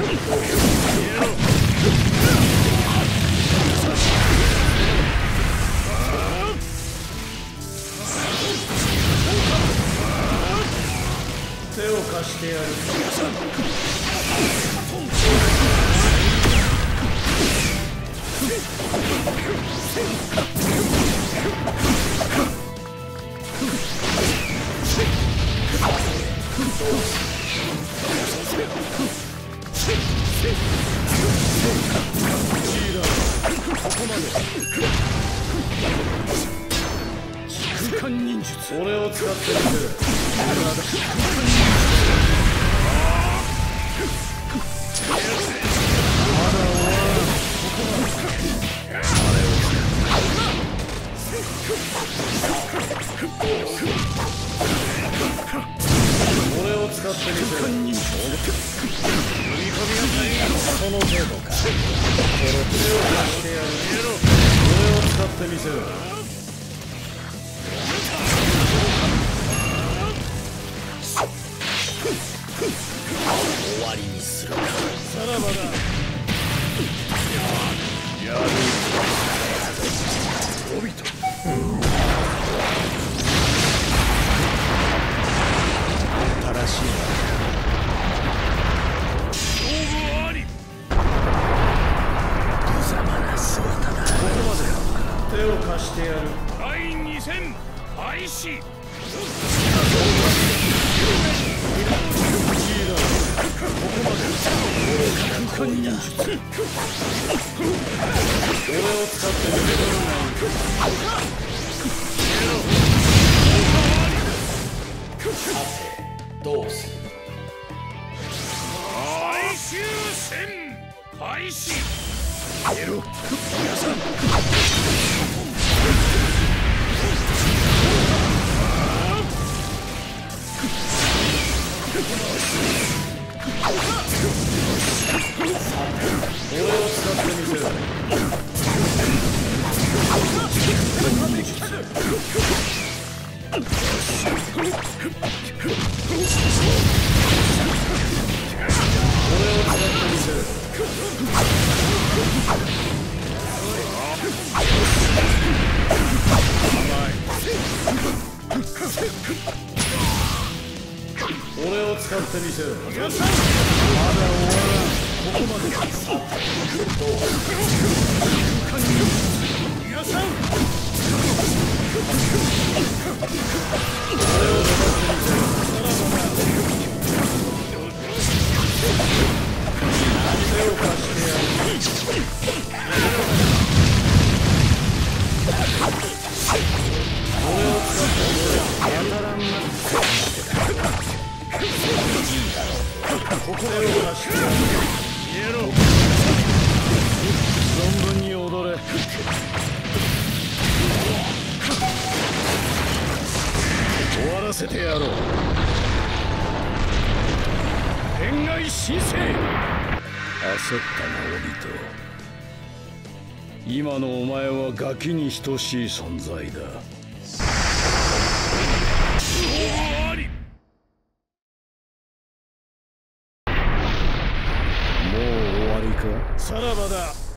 手を貸してやる。ここまで。空間忍術。俺を使ってみせる。俺を使ってみせる。踏み込みがない。その程度か。手を貸してやる。俺を使ってみせる。終わりにするか。さらばだ。やる。おびと。正しいな。勝負あり。無様な姿だ。ここまで。手を貸してやる。第2戦開始。ここまで。空間忍術。俺を使ってみせる。さてどうする。最終戦開始。やろう。皆さん。俺を使ってみせる。俺を使ってみせる。まだ終わらん。ここまで。皆さん。俺を使ってみせる。手を貸してやる。俺を使ってみせる。当たらんな。ここでを出してやろう。存分に踊れ。終わらせてやろう。天外神聖。焦ったな、オビト。今のお前はガキに等しい存在だ。さらばだ。